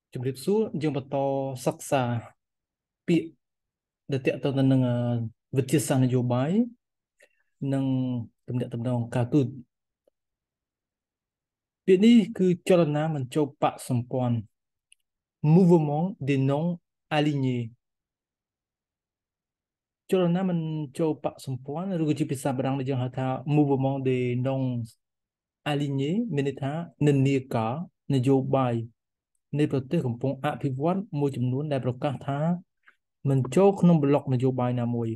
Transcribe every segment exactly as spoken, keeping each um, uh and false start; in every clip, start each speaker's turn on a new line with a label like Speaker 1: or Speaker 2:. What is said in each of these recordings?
Speaker 1: ជំរាបសួរយើងបន្តសិក្សាពាក្យដែលទាក់ទងទៅនឹងអឺវិទ្យាសាស្ត្រនយោបាយនិងទំនាក់ទំនងការទូតពាក្យនេះគឺចលនាមិនចូលបកសម្ព័ន្ធ Mouvement des non alignés ចលនាមិនចូលបកសម្ព័ន្ធឬក៏ជាភាសាបារាំងដែលយើងហៅថា Mouvement des non alignés មានន័យថានិន្នាការនយោបាយនៃប្រទេសកំពុងអភិវឌ្ឍមួយចំនួនដែលប្រកាសថាមិនចូលក្នុងប្លុកនយោបាយណាមួយ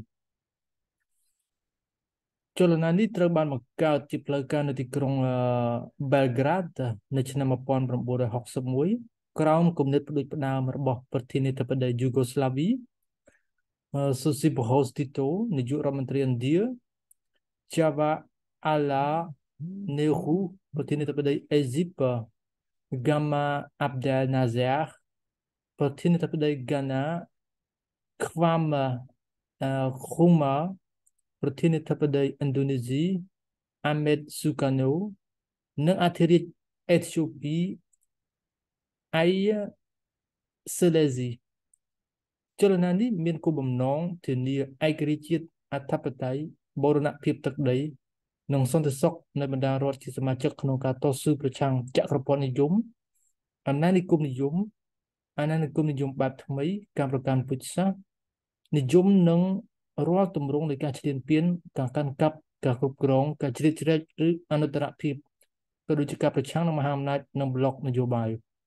Speaker 1: ចលនានេះត្រូវបានបង្កើតជាផ្លូវការនៅទីក្រុង Belgrade នៅឆ្នាំmột nghìn chín trăm sáu mươi mốtក្រោមគំនិតផ្ដួចផ្ដើមរបស់ប្រធានាធិបតីយូហ្គោស្លាវី Josip Broz Tito នាយករដ្ឋមន្ត្រីឥណ្ឌា Jawaharlal Nehru ប្រធានាធិបតីអេស៊ីប Gamal Abdel Nasser ប្រធានាធិបតីហ្គាណា Kwame Nkrumah ប្រធានាធិបតីឥណ្ឌូនេស៊ី Ahmed Sukarno និងអធិរាជអេធីអូពី Haile Selassie ចលនានេះមានគោលបំណងធានាឯករាជ្យជាតិអធិបតេយ្យបូរណភាពទឹកដីនិងសន្តិសុខនៅបណ្ដារដ្ឋជាសមាជិកក្នុងការតស៊ូប្រឆាំងចក្រពត្តិនិយមអាណានិគមនិយមអាណានិគមនិយមបែបថ្មីការប្រកាន់ពូជសាសន៍និយមនិងរាល់ទម្រង់នៃការឈ្លានពានការកាន់កាប់ការគ្រប់គ្រងការជ្រៀតជ្រែកឬអនុត្តរភាពក៏ដូចជាការប្រឆាំងនឹងមហាអំណាចនិងប្លុកនយោបាយ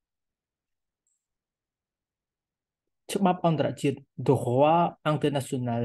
Speaker 1: ច្បាប់អន្តរជាតិ Droit international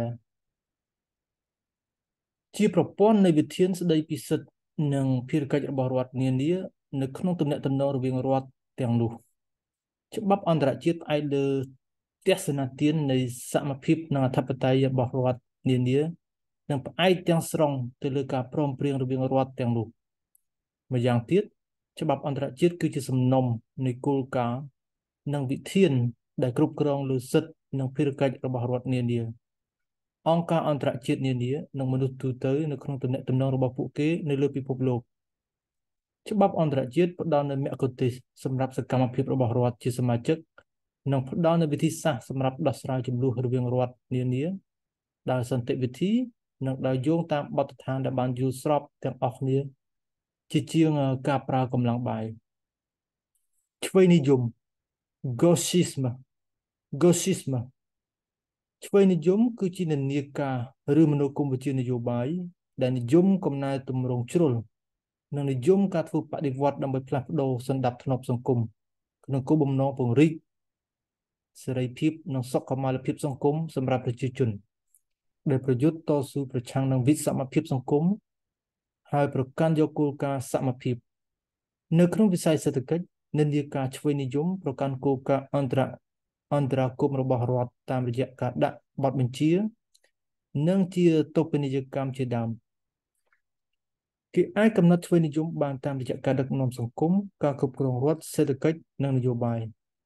Speaker 1: ជាប្រព័ន្ធនៃវិធានស្តីពីសិទ្ធិនិងភារកិច្ចរបស់រដ្ឋនានានៅក្នុងទំនាក់ទំនងរវាងរដ្ឋទាំងនោះច្បាប់អន្តរជាតិផ្អែកលើទស្សនៈទាននៃសមភាពនិងអធិបតេយ្យរបស់រដ្ឋនានានិងផ្អែកទាំងស្រុងទៅលើការព្រមព្រៀងរវាងរដ្ឋទាំងនោះម្យ៉ាងទៀតច្បាប់អន្តរជាតិគឺជាសំណុំនៃគោលការណ៍និងវិធានដែលគ្រប់គ្រងលើសិទ្ធិនិងភារកិច្ចរបស់រដ្ឋនានាអង្គការអន្តរជាតិនានានិងមនុស្សទូទៅនៅក្នុងទំនាក់ទំនងរបស់ពួកគេនៅលើពិភពលោកច្បាប់អន្តរជាតិផ្ដល់នូវមគ្គុទ្ទេសក៍សម្រាប់សកម្មភាពរបស់រដ្ឋជាសមាជិកនិងផ្ដល់នូវវិធីសាស្ត្រសម្រាប់ដោះស្រាយជម្លោះរវាងរដ្ឋនានាដោយសន្តិវិធីនិងដោយយោងតាមបទដ្ឋានដែលបានយល់ស្របទាំងអស់គ្នាជាជាងការប្រើកម្លាំងបាយឆ្វេងនិយម Gauchisme Gauchisme ឆ្វេងនិយមគឺជានិន្នាការឬមនោគមវិជ្ជានយោបាយដែលនិយមកំណែទម្រង់ជ្រុលនិងនិយមការធ្វើបដិវត្តន៍ដើម្បីផ្លាស់ប្ដូរសន្តិភាពសង្គមក្នុងគោលបំណងពង្រីកសេរីភាពនិងសុខុមាលភាពសង្គមសម្រាប់ប្រជាជនដែលប្រយុទ្ធតស៊ូប្រឆាំងនឹងវិសមភាពសង្គមហើយប្រកាន់យកគោលការណ៍សមភាពនៅក្នុងវិស័យសេដ្ឋកិច្ចនិន្នាការឆ្វេងនិយមប្រកាន់គោលការណ៍អន្តរអន្តរាគមរបស់រដ្ឋតាមរយៈការដាក់បទបញ្ជានិងជាតុបនីយកម្មជាដើមគេអាចកំណត់ឆ្វេងនិយមបានតាមរយៈការដឹកនាំសង្គមការគ្រប់គ្រងរដ្ឋសេដ្ឋកិច្ចនិងនយោបាយ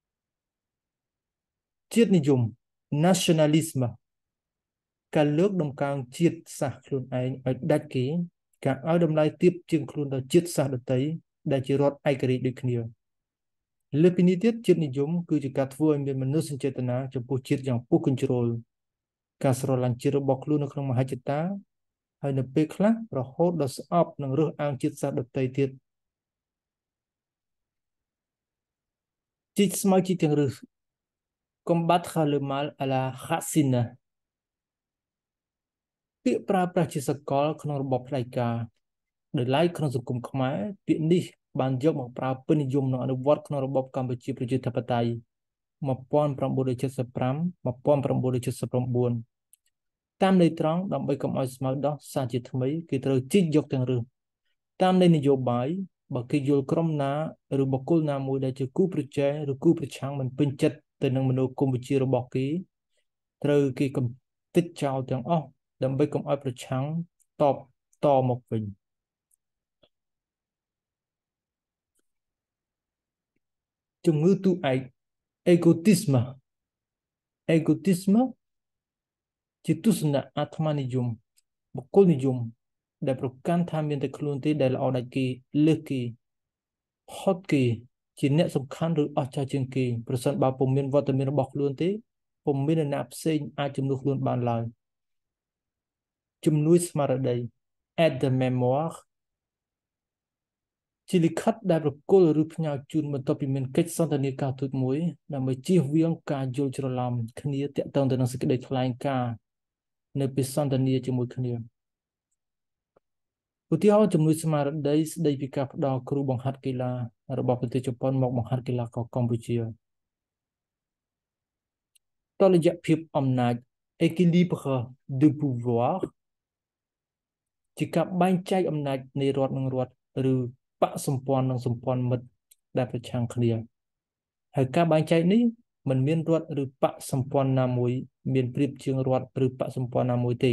Speaker 1: ជាតិនិយម nationalisme ការលើកតម្កើងជាតិសាសន៍ខ្លួនឯងឲ្យដាច់គេការឲ្យតម្លៃទាបជាងខ្លួនដល់ជាតិសាសន៍ដទៃដែលជារដ្ឋឯករាជ្យដូចគ្នាលើសពីនេះទៀតជាតិនិយមគឺជាការធ្វើឲ្យមានមនោសញ្ចេតនាចំពោះជាតិយ៉ាងពុះកញ្ជ្រោលការស្រឡាញ់ជាតិរបស់ខ្លួននៅក្នុងមហិច្ឆតាហើយនៅពេលខ្លះរហូតដល់ស្អប់នឹងរើសអើងជាតិសាសន៍ដទៃទៀតជីកស្មៅជីកទាំងរឹស combattre le mal à la racine ពាក្យប្រើប្រាស់ជាសកលក្នុងរបបផ្ដាច់ការដោយឡែកក្នុងសង្គមខ្មែរពាក្យនេះបានយកមកប្រើពេញនិយមនិងអនុវត្តក្នុងរបបកម្ពុជាប្រជាធិបតេយ្យmột nghìn chín trăm bảy mươi lăm một nghìn chín trăm bảy mươi chínតាមន័យត្រង់ដើម្បីកុំឲ្យស្មៅដោះសាជាថ្មីគេត្រូវជីកយកទាំងរឹសតាមន័យនយោបាយបើគេយល់ក្រុមណាឬបុគ្គលណាមួយដែលជាគូប្រជែងឬគូប្រឆាំងមិនពេញចិត្តទៅនឹងមនោគមវិជ្ជារបស់គេត្រូវគេកំទេចចោលទាំងអស់ដើម្បីកុំឲ្យប្រឆាំងតបតមកវិញជំងឺទូឯក egotisme egotisme ជាទស្សនៈអាត្មានិយមបុគ្គលនិយមដែលប្រកាន់ថាមានតែខ្លួនទេដែលល្អដាច់គេលើសគេផុតគេជាអ្នកសំខាន់ឬអស្ចារ្យជាងគេប្រសិនបើពុំមានវត្តមានរបស់ខ្លួនទេពុំមាននរណាផ្សេងអាចជំនួសខ្លួនបានឡើយជំនួយស្មារតី aide de mémoire ជាលិខិតដែលប្រគល់ឬផ្ញើជូនបន្ទាប់ពីមានកិច្ចសន្ទនាការទូតមួយដើម្បីជៀសវាងការយល់ច្រឡំគ្នាទាក់ទងទៅនឹងសេចក្តីថ្លែងការណ៍នៅពេលសន្ទនាជាមួយគ្នាឧទាហរណ៍ជំនួយស្មារតីស្តីពីការផ្ដល់គ្រូបង្ហាត់កីឡារបស់ប្រទេសជប៉ុនមកបង្ហាត់កីឡាករកម្ពុជាតុល្យភាពអំណាច équilibre de pouvoir ជាការបែងចែកអំណាចនៃរដ្ឋនិងរដ្ឋឬបកសម្ព័ន្ធនិងសម្ព័ន្ធមិត្តដែលប្រឆាំងគ្នាហើយការបែងចែកនេះមិនមានរដ្ឋឬបកសម្ព័ន្ធណាមួយមានប្រៀបជាងរដ្ឋឬបកសម្ព័ន្ធណាមួយទេ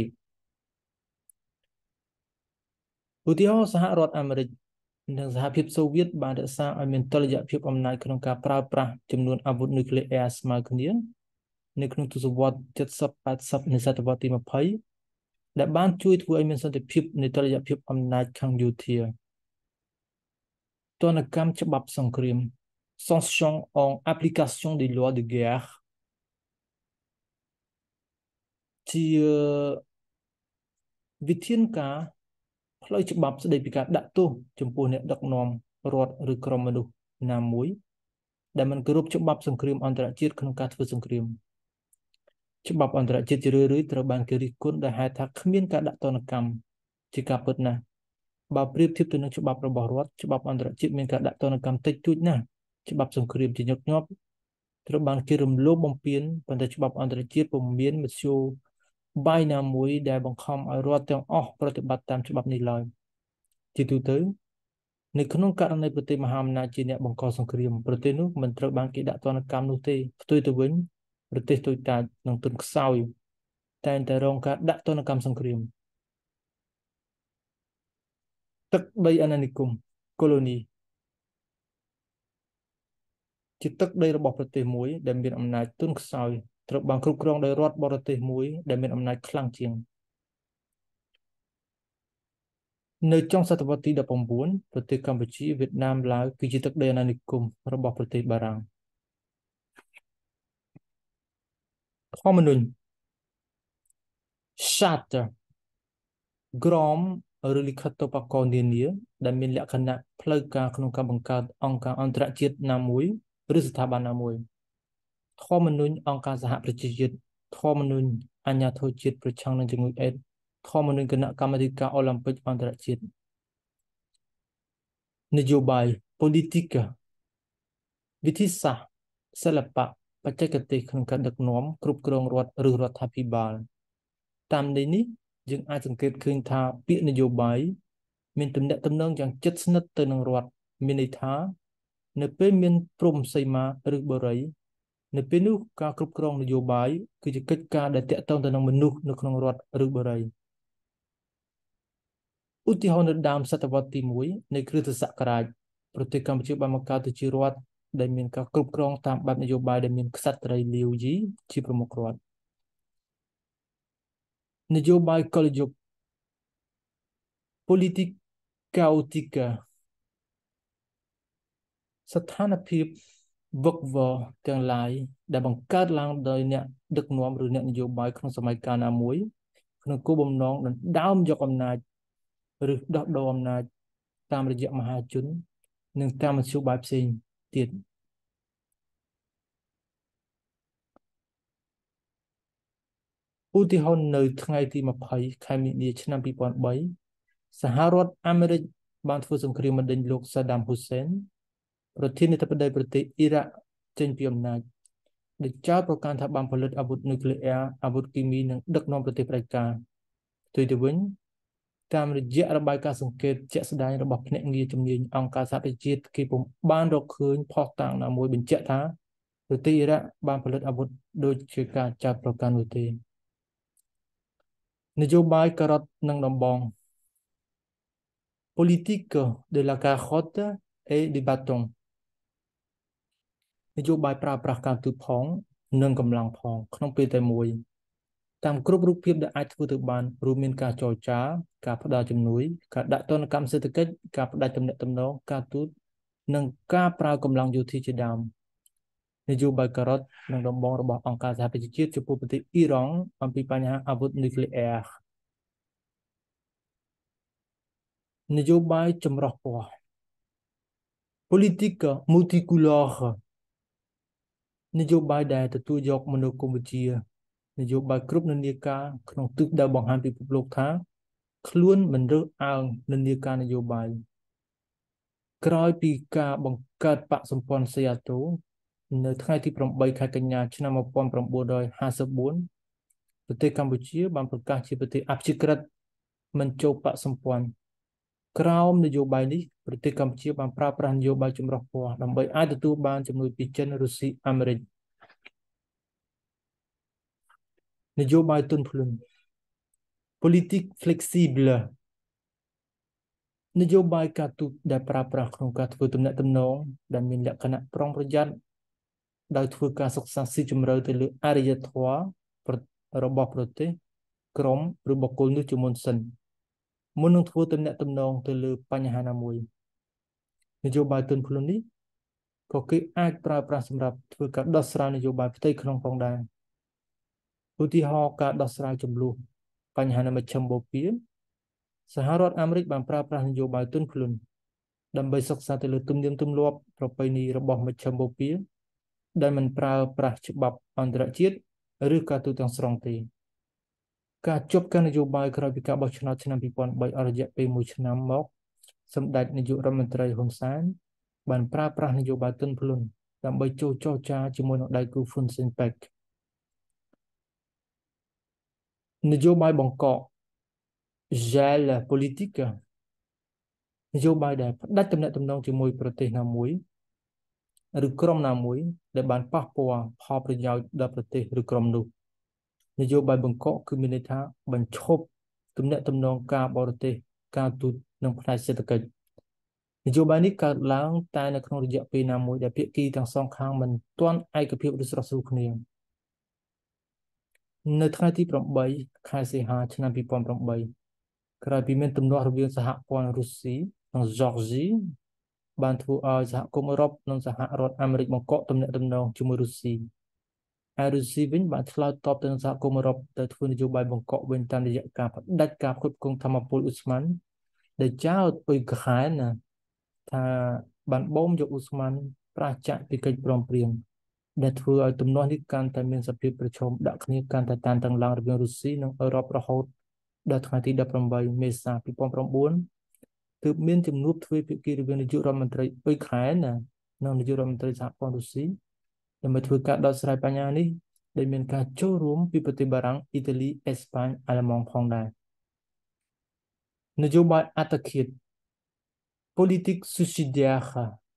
Speaker 1: ឧទាហរណ៍សហរដ្ឋអាមេរិកនិងសហភាពសូវៀតបានរក្សាឲ្យមានតុល្យភាពអំណាចក្នុងការប្រើប្រាស់ចំនួនអាវុធនុយក្លេអ៊ែរស្មើគ្នានៅក្នុងទសវត្សរ៍ เจ็ดสิบ แปดสิบ នៃសតវត្សរ៍ទី ยี่สิบ ដែលបានជួយធ្វើឲ្យមានសន្តិភាពនៃតុល្យភាពអំណាចខាងយោធាទណ្ឌកម្មច្បាប់សង្គ្រាម sanction en application des lois de guerre ជាវិធានការផ្លូវច្បាប់ស្តីពីការដាក់ទោសចំពោះអ្នកដឹកនាំរដ្ឋឬក្រុមមនុស្សណាមួយដែលមិនគោរពច្បាប់សង្គ្រាមអន្តរជាតិក្នុងការធ្វើសង្គ្រាមច្បាប់អន្តរជាតិជារឿយៗត្រូវបានគេរិះគន់ដោយហេតុថាគ្មានការដាក់ទណ្ឌកម្មជាការពិតណាស់បើប្រៀបធៀបទៅនឹងច្បាប់របស់រដ្ឋច្បាប់អន្តរជាតិមានការដាក់ទណ្ឌកម្មតិចតួចណាស់ច្បាប់សង្គ្រាមជាញឹកញាប់ត្រូវបានគេរំលោភបំពានប៉ុន្តែច្បាប់អន្តរជាតិពុំមានមធ្យោបាយណាមួយដែលបង្ខំឲ្យរដ្ឋទាំងអស់ប្រតិបត្តិតាមច្បាប់នេះឡើយជាទូទៅនៅក្នុងករណីប្រទេសមហាអំណាចជាអ្នកបង្កសង្គ្រាមប្រទេសនោះមិនត្រូវបានគេដាក់ទណ្ឌកម្មនោះទេផ្ទុយទៅវិញប្រទេសតូចតាចនិងទុនខ្សោយតែងតែរងការដាក់ទណ្ឌកម្មសង្គ្រាមទឹកដីអាណានិគម colony ជាទឹកដីរបស់ប្រទេសមួយដែលមានអំណាចទុនខ្សោយត្រូវបានគ្រប់គ្រងដោយរដ្ឋបរទេសមួយដែលមានអំណាចខ្លាំងជាងនៅចុងសតវត្សទី ដប់ប្រាំបួន ប្រទេសកម្ពុជាវៀតណាមឡាវគឺជាទឹកដីអាណានិគមរបស់ប្រទេសបារាំងធម្មនុញ្ញ Charter ក្រមឬលិខិតតុបកនានាដែលមានលក្ខណៈផ្លូវការក្នុងការបង្កើតអង្គការអន្តរជាតិណាមួយឬស្ថាប័នណាមួយធម្មនុញ្ញអង្គការសហប្រជាជាតិធម្មនុញ្ញអាជ្ញាធរជាតិប្រឆាំងនឹងជំងឺអេដស៍ធម្មនុញ្ញគណៈកម្មាធិការអូឡ িম্প ិកអន្តរជាតិនយោបាយ politique វិធីសាស្ត្រសិល្បៈបច្ចេកទេសក្នុងការដឹកនាំគ្រប់គ្រងរដ្ឋឬរដ្ឋាភិបាលតាមន័យនេះយើងអាចសង្កេតឃើញថាពាក្យនយោបាយមានទំនាក់ទំនងយ៉ាងជិតស្និទ្ធទៅនឹងរដ្ឋមានន័យថានៅពេលមានព្រំសីមាឬបូរីនៅពេលនោះការគ្រប់គ្រងនយោបាយគឺជាកិច្ចការដែលតាក់ទងទៅនឹងមនុស្សនៅក្នុងរដ្ឋឬបូរីឧទាហរណ៍នៅដើមសតវត្សទី មួយនៃគ្រិស្តសករាជប្រទេសកម្ពុជាបានបង្កើតទៅជារដ្ឋដែលមានការគ្រប់គ្រងតាមបែបនយោបាយដែលមានក្សត្រីលាវយីជាប្រមុខរដ្ឋនយោបាយកលយុគ politique chaotique ស្ថានភាពវឹកវរទាំងឡាយដែលបង្កើតឡើងដោយអ្នកដឹកនាំឬអ្នកនយោបាយក្នុងសម័យកាលណាមួយក្នុងគោលបំណងដណ្ដើមយកអំណាចឬដោះដូរអំណាចតាមរយៈមហាជននិងតាមមធ្យោបាយផ្សេងទៀតឧទាហរណ៍នៅថ្ងៃទី ยี่สิบ ខែមីនាឆ្នាំ ពីរពាន់បីសហរដ្ឋអាមេរិកបានធ្វើសង្គ្រាមបណ្ដេញលោកសាដាមហ៊ូសេនប្រធានាធិបតីប្រទេសអ៊ីរ៉ាក់ចេញពីអំណាចដោយចោទប្រកាន់ថាបានផលិតអាវុធនុយក្លេអ៊ែរអាវុធគីមីនិងដឹកនាំប្រទេសផ្ដាច់ការផ្ទុយទៅវិញតាមរយៈរបាយការណ៍សង្កេតជាក់ស្ដែងរបស់ភ្នាក់ងារជំនាញអង្គការសហប្រជាជាតិគេពុំបានរកឃើញភស្តុតាងណាមួយបញ្ជាក់ថាប្រទេសអ៊ីរ៉ាក់បានផលិតអាវុធដូចជាការចោទប្រកាន់នោះទេនយោបាយការ៉ុតនិងដំបង politique de la carotte et du bâton នយោបាយប្រើប្រាស់ការទូតផងនិងកម្លាំងផងក្នុងពេលតែមួយតាមគ្រប់រូបភាពដែលអាចធ្វើទៅបានរួមមានការចរចាការផ្ដល់ជំនួយការដាក់ទណ្ឌកម្មសេដ្ឋកិច្ចការផ្ដាច់ទំនាក់ទំនងការទូតនិងការប្រើកម្លាំងយោធាជាដើមនយោបាយការ៉ុតនិងដំបងរបស់អង្គការសហប្រជាជាតិចំពោះប្រទេសអ៊ីរ៉ង់អំពីបញ្ហាអាវុធនុយក្លេអ៊ែរនយោបាយចម្រុះពណ៌ politique multicolore នយោបាយដែលទទួលយកមនោគមវិជ្ជានយោបាយគ្រប់និន្នាការក្នុងទិសដៅបង្ហាញពិភពលោកថាខ្លួនមិនរើសអើងនិន្នាការនយោបាយក្រោយពីការបង្កើតបកសម្ព័ន្ធសីយ៉ាតូនៅថ្ងៃទីប្រាំបីខែកញ្ញាឆ្នាំmột nghìn chín trămห้าสิบ四ប្រទេសកម្ពុជាបានប្រកាសជាប្រទេសអព្យាក្រឹតមិនចូលបកសម្ព័ន្ធក្រោមនយោបាយនេះប្រទេសកម្ពុជាបានប្រើប្រាស់នយោបាយចម្រុះពណ៌ដើម្បីអាចទទួលបានជំនួយពីចិនរុស្ស៊ីអាមេរិកនយោបាយទុនភ្លុន politique flexible នយោបាយការទូតដែលប្រើប្រាស់ក្នុងការធ្វើទំនាក់ទំនងដែលមានលក្ខណៈប្រុងប្រយ័ត្នដោយធ្វើការសិក្សាស៊ីជម្រៅទៅលើអរិយធម៌របស់ប្រទេសក្រុមឬបុគ្គលនោះជាមុនសិនមុននឹងធ្វើទំនាក់ទំនងទៅលើបញ្ហាណាមួយនយោបាយទុនភ្លុននេះក៏គេអាចប្រើប្រាស់សម្រាប់ធ្វើការដោះស្រាយនយោបាយផ្ទៃក្នុងផងដែរឧទាហរណ៍ការដោះស្រាយចំនួនបញ្ហានៅមជ្ឈមបូព៌ាសហរដ្ឋអាមេរិកបានប្រើប្រាស់នយោបាយទុនភ្លុនដើម្បីសិក្សាទៅលើទំនៀមទម្លាប់ប្រពៃណីរបស់មជ្ឈមបូព៌ាដែលមិនប្រើប្រាស់ច្បាប់អន្តរជាតិឬការទូតទាំងស្រុងទេការជប់ការនយោបាយក្រោយពីការបោះឆ្នោតឆ្នាំពីរពាន់បីអស់រយៈពេលមួយឆ្នាំមកសម្ដេចនាយករដ្ឋមន្ត្រីហ៊ុនសែនបានប្រើប្រាស់នយោបាយទុនភ្លុនដើម្បីចូលចរចាជាមួយនឹងដៃគូហ្វុនស៊ិនប៉ែកនយោបាយបង្កក gel politique នយោបាយដែលផ្ដាច់ទំនាក់ទំនងជាមួយប្រទេសណាមួយឬក្រុមណាមួយដែលបានប៉ះពាល់ផលប្រយោជន៍ដល់ប្រទេសឬក្រុមនោះនយោបាយបង្កកគឺមានន័យថាបញ្ឈប់ទំនាក់ទំនងការបរទេសការទូតនិងផ្នែកសេដ្ឋកិច្ចនយោបាយនេះកើតឡើងតែនៅក្នុងរយៈពេលណាមួយដែលភាគីទាំងសងខាងមិនទាន់ឯកភាពឬស្រស់ស្រួលគ្នានៅថ្ងៃទីប្រាំបីខែសីហាឆ្នាំពីរពាន់ប្រាំបីក្រោយពីមានទំនាស់រវាងសហព័ន្ធរុស្ស៊ីនិងហ្ស័រហ្ស៊ីបានធ្វើឲ្យសហគមន៍អឺរ៉ុបនិងសហរដ្ឋអាមេរិកបង្កកទំនាក់ទំនងជាមួយរុស្ស៊ីហើយរុស្ស៊ីវិញបានឆ្លើយតបទៅនឹងសហគមន៍អឺរ៉ុបទៅធ្វើនយោបាយបង្កកវិញតាមរយៈការផ្ដាច់ការផ្គត់ផ្គង់ថាមពលអ៊ូស្មန်ដែលចោទអ៊ុយក្រែនណាថាបានបូមយកអ៊ូស្មန်ប្រឆាចពីកិច្ចព្រមព្រៀងដែលធ្វើឲ្យទំនាស់នេះកាន់តែមានសភាពប្រឈមដាក់គ្នាកាន់តែតានតឹងឡើងរវាងរុស្ស៊ីនិងអឺរ៉ុបរហូតដល់ថ្ងៃទីដប់ប្រាំបីមេសាពីរពាន់ប្រាំបួនទើបមានជំនួបទ្វេភាគីរវាងនាយករដ្ឋមន្ត្រីអ៊ុយក្រែនណានិងនាយករដ្ឋមន្ត្រីសហព័ន្ធរុស្ស៊ីដើម្បីធ្វើការដោះស្រាយបញ្ហានេះដែលមានការចូលរួមពីប្រទេសបារាំងអ៊ីតាលីអេស្ប៉ាញអាល្លឺម៉ង់ផងដែរនយោបាយអត្តឃាត politique subsidiaire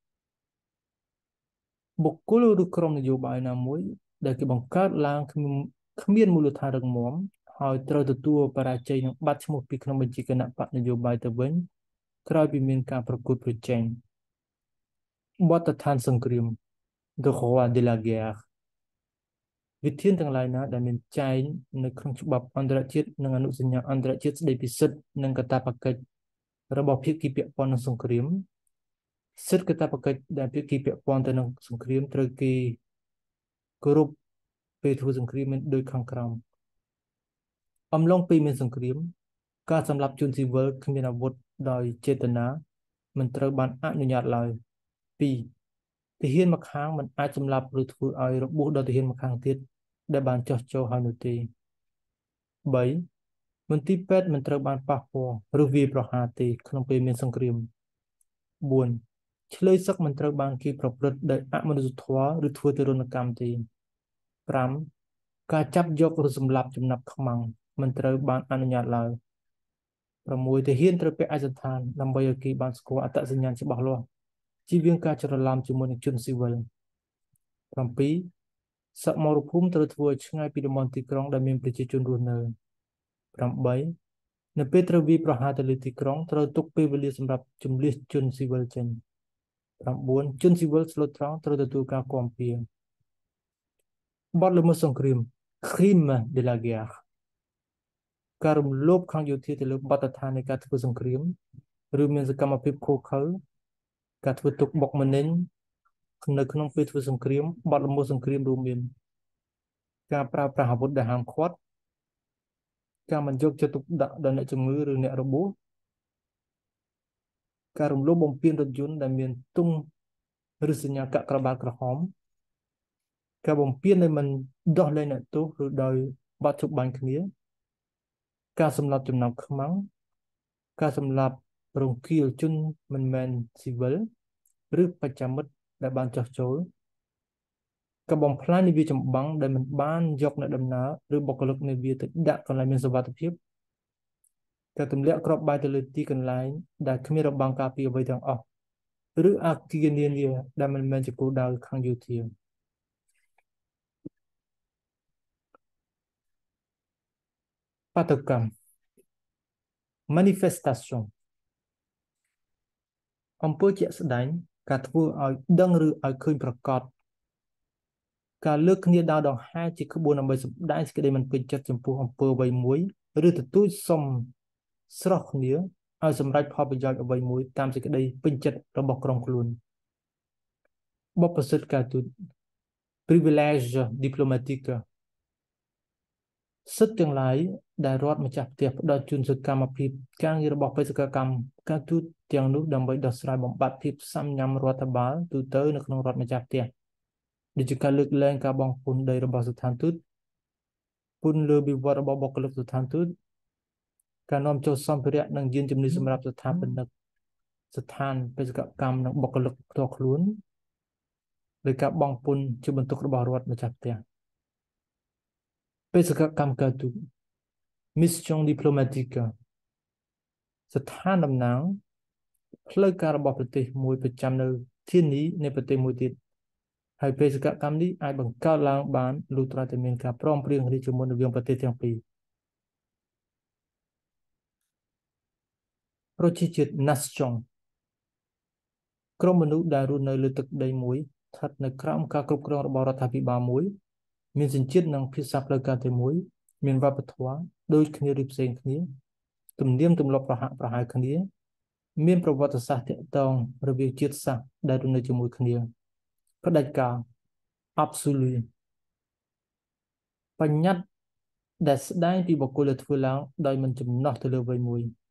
Speaker 1: បុគ្គលឬក្រុមនយោបាយណាមួយដែលគេបង្កើតឡើងគ្មានមូលដ្ឋានរឹងមាំហើយត្រូវទទួលបរាជ័យនិងបាត់ឈ្មោះពីក្នុងបញ្ជីគណៈបកនយោបាយទៅវិញក្រោយពីមានការប្រកួតប្រជែងបទដ្ឋានសង្គ្រាម droit de la guerre វិធានទាំងឡាយណាដែលមានចែងនៅក្នុងច្បាប់អន្តរជាតិនិងអនុសញ្ញាអន្តរជាតិស្តីពីសិទ្ធិនិងកាតព្វកិច្ចរបស់ភាគីពាក់ព័ន្ធនឹងសង្គ្រាមសិទ្ធិកាតព្វកិច្ចដែលភាគីពាក់ព័ន្ធទៅនឹងសង្គ្រាមត្រូវគេគោរពពេលធ្វើសង្គ្រាមមានដូចខាងក្រោមអំឡុងពេលមានសង្គ្រាមការសម្លាប់ជនស៊ីវិលគ្មានអាវុធដោយចេតនាមិនត្រូវបានអនុញ្ញាតឡើយពីរទាហានម្ខាងមិនអាចសម្លាប់ឬធ្វើឲ្យរបួសដល់ទាហានម្ខាងទៀតដែលបានចោះចូលហើយនោះទេបីមន្ទីរពេទ្យមិនត្រូវបានប៉ះពាល់ឬវាយប្រហារទេក្នុងពេលមានសង្គ្រាមបួនឆ្លើយសឹកមិនត្រូវបានគេប្រព្រឹត្តដោយអមនុស្សធម៌ឬធ្វើទរណកម្មទេប្រាំការចាប់យកឬសម្លាប់ចំណាប់ខ្មាំងមិនត្រូវបានអនុញ្ញាតឡើយប្រាំមួយទាហានត្រូវពាក់ឯកសណ្ឋានដើម្បីឲ្យគេបានស្គាល់អត្តសញ្ញាណច្បាស់លាស់ជៀសវាងការច្រឡំជាមួយនឹងជនស៊ីវិលប្រាំពីរសមរភូមិត្រូវធ្វើឲ្យឆ្ងាយពីតំបន់ទីក្រុងដែលមានប្រជាជនរស់នៅប្រាំបីនៅពេលត្រូវវាយប្រហារទៅលើទីក្រុងត្រូវទុកពេលវេលាសម្រាប់ជម្លៀសជនស៊ីវិលចេញប្រាំបួនជនស៊ីវិលស្លូតត្រង់ត្រូវទទួលការគាំពៀបទល្មើសសង្គ្រាម crime de la guerre ការរំលោភខាងយោធាទៅលើបទដ្ឋាននៃការធ្វើសង្គ្រាមឬមានសកម្មភាពឃោរឃៅការធ្វើទុកបុកម្នេញនៅក្នុងពេលធ្វើសង្គ្រាមបទល្មើសសង្គ្រាមរួមមានការប្រើប្រាស់អាវុធដែលហាមឃាត់ការមិនយកចិត្តទុកដាក់ដល់អ្នកជំងឺឬអ្នករបួសការរំលោភបំពានរថយន្តដែលមានទង់ឬសញ្ញាកាក់ក្របាល់ក្រហមការបំពានដែលមិនដោះលែងអ្នកទោសឬដោយបាត់ជប់បាញ់គ្នាការសម្លាប់ចំណាំខ្មាំងការសម្លាប់រង្គាលជនមិនមែនស៊ីវិលឬបច្ចាមិត្តដែលបានចោះចូលការបំផ្លាញនាវាចម្បាំងដែលមិនបានយកអ្នកដំណើរឬបុគ្គលិកនាវាទៅដាក់កន្លែងមានសុវត្ថិភាពការទម្លាក់គ្រាប់បែកទៅលើទីកន្លែងដែលគ្មានរបាំងការពារអ្វីទាំងអស់ឬអគារនានាដែលមិនមែនជាគោលដៅខាងយោធាបាតុកម្ម manifestation អំពើជាក់ស្ដែងការធ្វើឲ្យដឹងឬឲ្យឃើញប្រកបការលើកគ្នាដើរដង្ហែជាក្បួនដើម្បីសម្ដែងសេចក្តីមិនពេញចិត្តចំពោះអំពើអ្វីមួយឬទទូចសុំស្រោះគ្នាឲ្យសម្រេចផលប្រយោជន៍អ្វីមួយតាមសេចក្តីពេញចិត្តរបស់ក្រុមខ្លួនបបិសិទ្ធការទូត privilège diplomatique សិទ្ធិទាំងឡាយដែលរដ្ឋម្ចាស់ផ្ទះផ្ដល់ជូនសកម្មភាពការងាររបស់បេសកកម្មការទូតទាំងនោះដើម្បីដោះស្រាយបំបត្តិភាពសាមញ្ញរដ្ឋបាលទូទៅនៅក្នុងរដ្ឋម្ចាស់ផ្ទះដូចជាការលើកលែងការបង់ពន្ធដីរបស់ស្ថានទូតពន្ធលើវិវត្តរបស់បុគ្គលិកស្ថានទូតការនាំចូលសម្ភារៈនិងយានជំនិះសម្រាប់ស្ថាបនិកស្ថានបេសកកម្មនិងបុគ្គលិកផ្ទាល់ខ្លួនដោយការបង់ពន្ធជាបន្ទុករបស់រដ្ឋម្ចាស់ផ្ទះបេសកកម្មការទូត mission diplomatique ស្ថានតំណាងផ្លូវការរបស់ប្រទេសមួយប្រចាំនៅធានីនៃប្រទេសមួយទៀតហើយបេសកកម្មនេះអាចបង្កើតឡើងបានលុះត្រាតែមានការព្រមព្រៀងគ្នាជាមួយរវាងប្រទេសទាំងពីរប្រជាជាតិ nation ក្រុមមនុស្សដែលរស់នៅលើទឹកដីមួយស្ថិតនៅក្រោមការគ្រប់គ្រងរបស់រដ្ឋាភិបាលមួយមានសញ្ជាតិនិងភាសាផ្លូវការតែមួយមានវប្បធម៌ដូចគ្នាឬផ្សេងគ្នាទំនៀមទម្លាប់ប្រហាក់ប្រហែលគ្នាមានប្រវត្តិសាស្ត្រទាក់ទងរវាងជាតិសាសន៍ដែលរស់នៅជាមួយគ្នាផ្ដាច់ការ absolute បញ្ញត្តិដែលស្ដែងពីបុគ្គលដែលធ្វើឡើងដោយមិនចំណោះទៅលើអ្វីមួយ